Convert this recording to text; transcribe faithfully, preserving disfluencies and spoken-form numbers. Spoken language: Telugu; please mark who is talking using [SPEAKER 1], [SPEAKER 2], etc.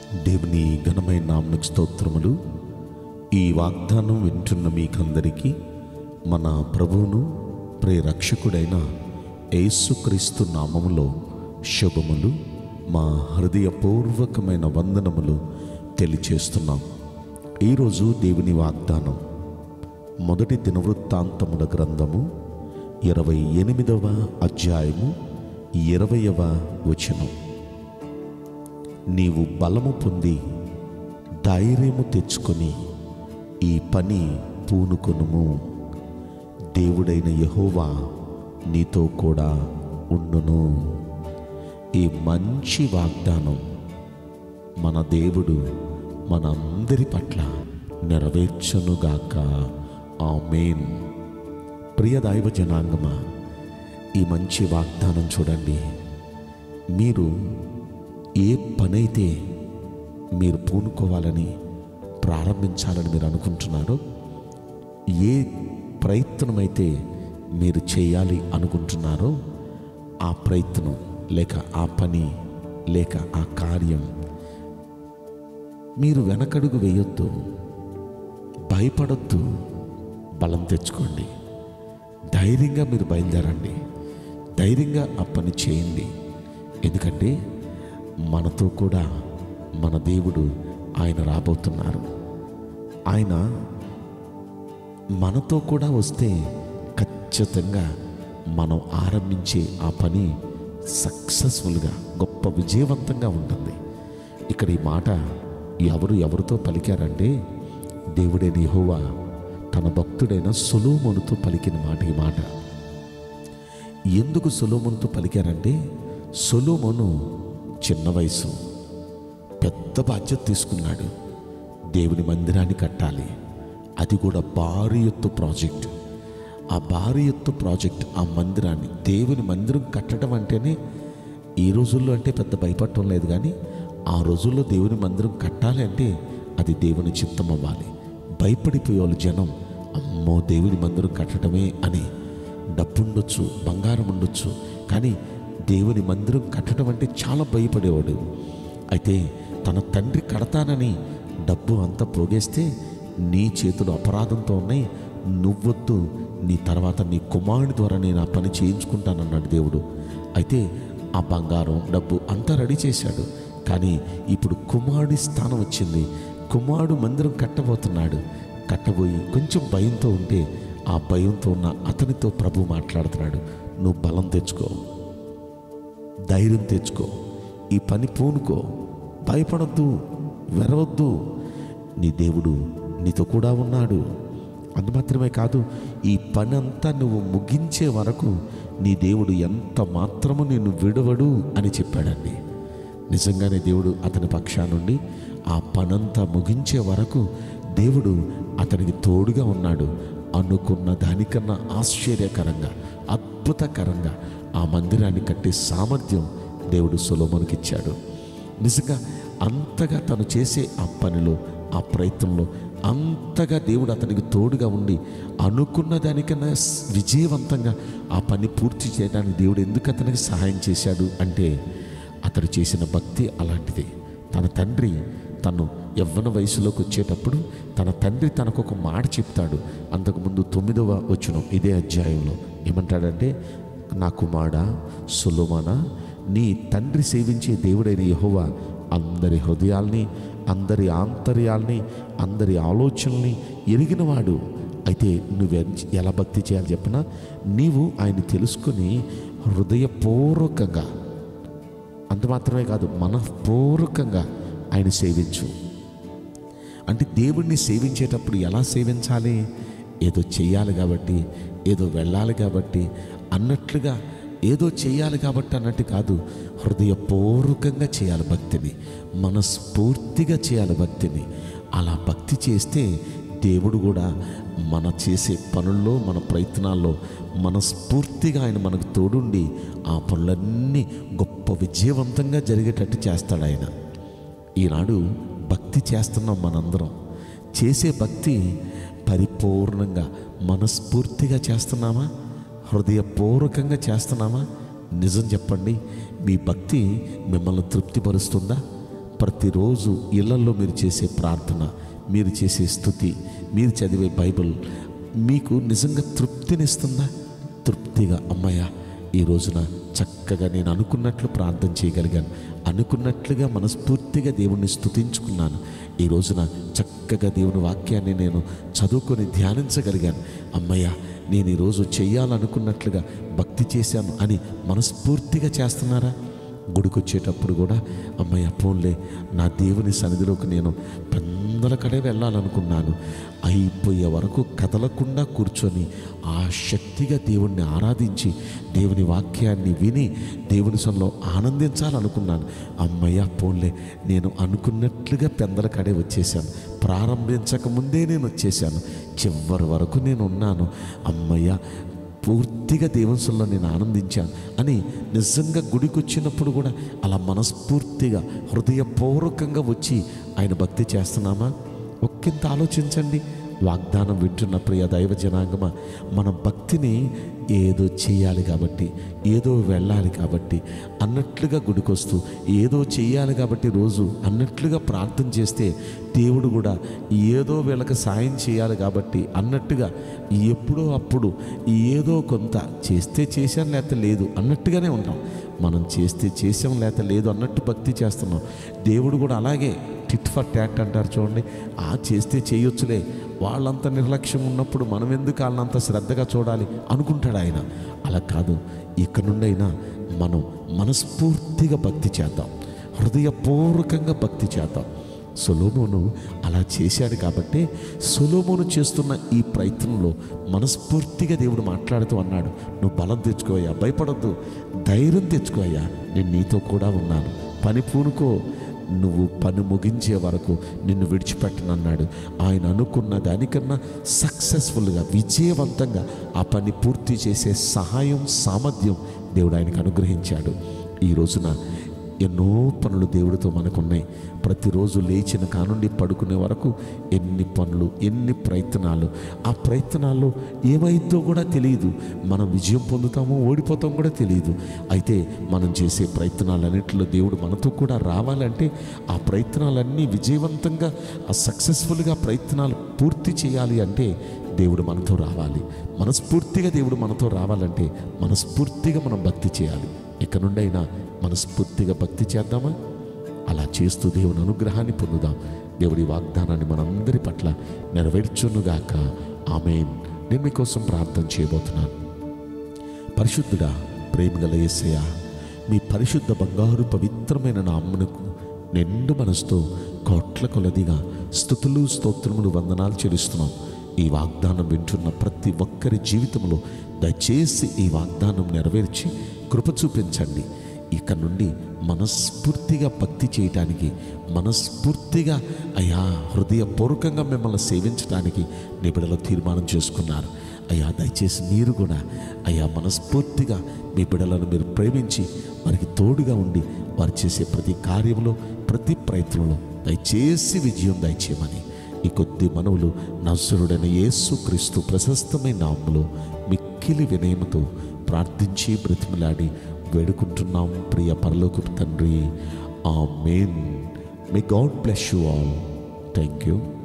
[SPEAKER 1] దేవుని ఘనమైన నామమునకు స్తోత్రములు. ఈ వాగ్దానం వింటున్న మీకందరికీ మన ప్రభువును ప్రియరక్షకుడైన యేసుక్రీస్తు నామములో శుభములు, మా హృదయపూర్వకమైన వందనములు తెలియచేస్తున్నాం. ఈరోజు దేవుని వాగ్దానం మొదటి దినవృత్తాంతముల గ్రంథము ఇరవై ఎనిమిదవ అధ్యాయము ఇరవయవ వచనం. నీవు బలము పొంది ధైర్యము తెచ్చుకొని ఈ పని పూనుకొనుము, దేవుడైన యెహోవా నీతో కూడా ఉండును. ఈ మంచి వాగ్దానం మన దేవుడు మనందరి పట్ల నెరవేర్చునుగాక. ఆమేన్. ప్రియ దైవ జనాంగమా, ఈ మంచి వాగ్దానం చూడండి. మీరు ఏ పనైతే మీరు పూనుకోవాలని ప్రారంభించాలని మీరు అనుకుంటున్నారో, ఏ ప్రయత్నమైతే మీరు చేయాలి అనుకుంటున్నారో, ఆ ప్రయత్నం లేక ఆ పని లేక ఆ కార్యం మీరు వెనకడుగు వేయొద్దు, భయపడొద్దు, బలం తెచ్చుకోండి. ధైర్యంగా మీరు బయలుదేరండి, ధైర్యంగా ఆ పని చేయండి. ఎందుకంటే మనతో కూడా మన దేవుడు ఆయన రాబోతున్నారు. ఆయన మనతో కూడా వస్తే ఖచ్చితంగా మనం ఆరంభించే ఆ పని సక్సెస్ఫుల్గా గొప్ప విజయవంతంగా ఉంటుంది. ఇక్కడ ఈ మాట ఎవరు ఎవరితో పలికారంటే, దేవుడైన యెహోవా తన భక్తుడైన సొలొమోనుతో పలికిన మాట. ఈ మాట ఎందుకు సొలొమోనుతో పలికారంటే, సొలొమోను చిన్న వయసు, పెద్ద బాధ్యత తీసుకున్నాడు. దేవుని మందిరాన్ని కట్టాలి, అది కూడా భారీ ఎత్తు ప్రాజెక్ట్. ఆ భారీ ఎత్తు ప్రాజెక్ట్, ఆ మందిరాన్ని, దేవుని మందిరం కట్టడం అంటేనే ఈ రోజుల్లో అంటే పెద్ద భయపడటం లేదు, కానీ ఆ రోజుల్లో దేవుని మందిరం కట్టాలి అంటే అది దేవుని చిత్తం అవ్వాలి. భయపడిపోయేవాళ్ళు జనం, అమ్మో దేవుని మందిరం కట్టడమే అని. డబ్బు ఉండొచ్చు, బంగారం ఉండొచ్చు, కానీ దేవుని మందిరం కట్టడం అంటే చాలా భయపడేవాడు. అయితే తన తండ్రి కడతానని డబ్బు అంతా పోగేస్తే, నీ చేతులు అపరాధంతో ఉన్నాయి, నువ్వొద్దు, నీ తర్వాత నీ కుమారుడి ద్వారా నేను ఆ పని చేయించుకుంటానన్నాడు దేవుడు. అయితే ఆ బంగారం డబ్బు అంతా రెడీ చేశాడు. కానీ ఇప్పుడు కుమారుడి స్థానం వచ్చింది. కుమారుడు మందిరం కట్టబోతున్నాడు. కట్టబోయి కొంచెం భయంతో ఉంటే, ఆ భయంతో ఉన్న అతనితో ప్రభు మాట్లాడుతున్నాడు, నువ్వు బలం తెచ్చుకో, ధైర్యం తెచ్చుకో, ఈ పని పూనుకో, భయపడొద్దు, వెరవద్దు, నీ దేవుడు నీతో కూడా ఉన్నాడు. అందు మాత్రమే కాదు, ఈ పని అంతా నువ్వు ముగించే వరకు నీ దేవుడు ఎంత మాత్రము నిన్ను విడవడు అని చెప్పాడండి. నిజంగానే దేవుడు అతని పక్షా నుండి ఆ పనంతా ముగించే వరకు దేవుడు అతనికి తోడుగా ఉన్నాడు. అనుకున్న దానికన్నా ఆశ్చర్యకరంగా, అద్భుతకరంగా ఆ మందిరాన్ని కట్టే సామర్థ్యం దేవుడు సొలొమోనుకి ఇచ్చాడు. నిజంగా అంతగా తను చేసే ఆ పనిలో, ఆ ప్రయత్నంలో అంతగా దేవుడు అతనికి తోడుగా ఉండి అనుకున్న దానికన్నా విజయవంతంగా ఆ పని పూర్తి చేయడానికి దేవుడు ఎందుకు అతనికి సహాయం చేశాడు అంటే, అతడు చేసిన భక్తి అలాంటిది. తన తండ్రి తను యవ్వన వయసులోకి వచ్చేటప్పుడు తన తండ్రి తనకు ఒక మాట చెప్తాడు. అంతకుముందు తొమ్మిదవ వచనం ఇదే అధ్యాయంలో ఏమంటాడంటే, నా కుమారుడా సొలొమోనా, నీ తండ్రి సేవించే దేవుడైన యెహోవా అందరి హృదయాల్ని, అందరి ఆంతర్యాల్ని, అందరి ఆలోచనల్ని ఎరిగినవాడు. అయితే నువ్వె ఎలా భక్తి చేయాలి చెప్పనా? నీవు ఆయన తెలుసుకుని హృదయపూర్వకంగా, అంత మాత్రమే కాదు, మనఃపూర్వకంగా ఆయన సేవించు. అంటే దేవుణ్ణి సేవించేటప్పుడు ఎలా సేవించాలి? ఏదో చెయ్యాలి కాబట్టి, ఏదో వెళ్ళాలి కాబట్టి అన్నట్లుగా, ఏదో చేయాలి కాబట్టి అన్నట్టు కాదు. హృదయపూర్వకంగా చేయాలి భక్తిని, మనస్ఫూర్తిగా చేయాలి భక్తిని. అలా భక్తి చేస్తే దేవుడు కూడా మన చేసే పనుల్లో, మన ప్రయత్నాల్లో మనస్ఫూర్తిగా ఆయన మనకు తోడుండి ఆ పనులన్నీ గొప్ప విజయవంతంగా జరిగేటట్టు చేస్తాడు ఆయన. ఈనాడు భక్తి చేస్తున్నాం మనందరం. చేసే భక్తి పరిపూర్ణంగా మనస్ఫూర్తిగా చేస్తున్నామా? హృదయపూర్వకంగా చేస్తున్నామా? నిజం చెప్పండి, మీ భక్తి మిమ్మల్ని తృప్తిపరుస్తుందా? ప్రతిరోజు ఇళ్లలో మీరు చేసే ప్రార్థన, మీరు చేసే స్తుతి, మీరు చదివే బైబిల్ మీకు నిజంగా తృప్తినిస్తుందా? తృప్తిగా అమ్మయ్య ఈ రోజున చక్కగా నేను అనుకున్నట్లు ప్రార్థన చేయగలిగాను, అనుకున్నట్లుగా మనస్ఫూర్తిగా దేవుణ్ణి స్తుతించుకున్నాను, ఈ రోజున చక్కగా దేవుని వాక్యాన్ని నేను చదువుకొని ధ్యానించగలిగాను, అమ్మయ్య నేను ఈరోజు చెయ్యాలనుకున్నట్లుగా భక్తి చేశాను అని మనస్ఫూర్తిగా చేస్తున్నారా? గుడికి వచ్చేటప్పుడు కూడా అమ్మయ్య పోన్లే నా దేవుని సన్నిధిలోకి నేను పెందల కడే వెళ్ళాలనుకున్నాను, అయిపోయే వరకు కదలకుండా కూర్చొని ఆ శక్తిగా దేవుణ్ణి ఆరాధించి దేవుని వాక్యాన్ని విని దేవుని సన్నిధిలో ఆనందించాలనుకున్నాను, అమ్మయ్య పోన్లే నేను అనుకున్నట్లుగా పెందల కడే వచ్చేసాను, ప్రారంభించక ముందే నేను వచ్చేసాను, చివరి వరకు నేను ఉన్నాను, అమ్మయ్య పూర్తిగా దేవుని సన్నిధిలో నేను ఆనందించాను అని నిజంగా గుడికి వచ్చినప్పుడు కూడా అలా మనస్ఫూర్తిగా హృదయపూర్వకంగా వచ్చి ఆయన భక్తి చేస్తున్నామా? ఒక్కింత ఆలోచించండి. వాగ్దానం వింటున్న ప్రియ దైవ జనాంగమా, మన భక్తిని ఏదో చేయాలి కాబట్టి, ఏదో వెళ్ళాలి కాబట్టి అన్నట్లుగా గుడికొస్తూ ఏదో చేయాలి కాబట్టి రోజు అన్నట్లుగా ప్రార్థన చేస్తే దేవుడు కూడా ఏదో వీళ్ళకి సాయం చేయాలి కాబట్టి అన్నట్టుగా ఎప్పుడో అప్పుడు ఏదో కొంత చేస్తే చేశాను లేకపోతే లేదు అన్నట్టుగానే ఉంటాం. మనం చేస్తే చేసాం లేకపోతే లేదు అన్నట్టు భక్తి చేస్తున్నాం. దేవుడు కూడా అలాగే టిట్ ఫర్ ట్యాట్ అంటారు చూడండి, ఆ చేస్తే చేయొచ్చులే, వాళ్ళంత నిర్లక్ష్యం ఉన్నప్పుడు మనం ఎందుకు వాళ్ళంత శ్రద్ధగా చూడాలి అనుకుంటాడు ఆయన. అలా కాదు, ఇక్కడ నుండి అయినా మనం మనస్ఫూర్తిగా భక్తి చేద్దాం, హృదయపూర్వకంగా భక్తి చేద్దాం. సొలొమోను అలా చేశాడు కాబట్టి సొలొమోను చేస్తున్న ఈ ప్రయత్నంలో మనస్ఫూర్తిగా దేవుడు మాట్లాడుతూ అన్నాడు, నువ్వు బలం తెచ్చుకోయ్యా, భయపడొద్దు, ధైర్యం తెచ్చుకోయ్యా, నేను నీతో కూడా ఉన్నాను, పని పూనుకో, నువ్వు పని ముగించే వరకు నిన్ను విడిచిపెట్టనన్నాడు. ఆయన అనుకున్న దానికన్నా సక్సెస్ఫుల్గా విజయవంతంగా ఆ పని పూర్తి చేసే సహాయం సామర్థ్యం దేవుడు ఆయనకు అనుగ్రహించాడు. ఈ రోజున ఎన్నో పనులు దేవుడితో మనకున్నాయి. ప్రతిరోజు లేచిన కానుండి పడుకునే వరకు ఎన్ని పనులు, ఎన్ని ప్రయత్నాలు, ఆ ప్రయత్నాల్లో ఏమైందో కూడా తెలియదు, మనం విజయం పొందుతామో ఓడిపోతాం కూడా తెలియదు. అయితే మనం చేసే ప్రయత్నాలన్నింటిలో దేవుడు మనతో కూడా రావాలంటే ఆ ప్రయత్నాలన్నీ విజయవంతంగా ఆ సక్సెస్ఫుల్గా ప్రయత్నాలు పూర్తి చేయాలి అంటే దేవుడు మనతో రావాలి. మనస్ఫూర్తిగా దేవుడు మనతో రావాలంటే మనస్ఫూర్తిగా మనం భక్తి చేయాలి. ఇక నుండి అయినా మనస్ఫూర్తిగా భక్తి చేద్దామా? అలా చేస్తూ దేవుని అనుగ్రహాన్ని పొందుదాం. దేవుడి వాగ్దానాన్ని మనందరి పట్ల నెరవేర్చునుగాక. ఆమేన్. నేను మీకోసం ప్రార్థన చేయబోతున్నాను. పరిశుద్ధుడా, ప్రేమగల యేసయ్యా, మీ పరిశుద్ధ బంగారు పవిత్రమైన నామమునకు నిండు మనసుతో కోట్ల కొలదిగా స్తుతులు స్తోత్రములు వందనాలు చెల్లిస్తున్నాం. ఈ వాగ్దానం వింటున్న ప్రతి ఒక్కరి జీవితంలో దయచేసి ఈ వాగ్దానం నెరవేర్చి కృప చూపించండి. ఇక నుండి మనస్ఫూర్తిగా భక్తి చేయటానికి, మనస్ఫూర్తిగా అయ్యా హృదయపూర్వకంగా మిమ్మల్ని సేవించడానికి నిబిడలో తీర్మానం చేసుకున్నారు. అయ్యా దయచేసి మీరు కూడా అయ్యా మనస్ఫూర్తిగా మీ బిడలను మీరు ప్రేమించి వారికి తోడుగా ఉండి వారు చేసే ప్రతి కార్యంలో, ప్రతి ప్రయత్నంలో దయచేసి విజయం దయచేయమని ఈ కొద్ది మనవులు నజరుడైన యేసు క్రీస్తు ప్రశస్తమైన నామములో మిక్కిలి వినయముతో ప్రార్థించి బ్రతిమలాడి వేడుకుంటున్నాం ప్రియ పరలోకపు తండ్రి. ఆమేన్. May God bless you all. Thank you.